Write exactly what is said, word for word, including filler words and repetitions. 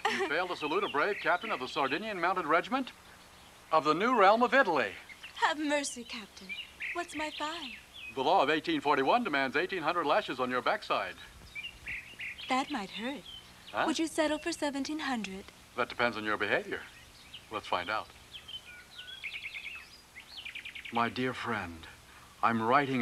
You failed to salute a brave captain of the Sardinian Mounted Regiment of the New Realm of Italy. Have mercy, Captain. What's my fine? The law of eighteen forty-one demands eighteen hundred lashes on your backside. That might hurt. Huh? Would you settle for seventeen hundred? That depends on your behavior. Let's find out. My dear friend, I'm writing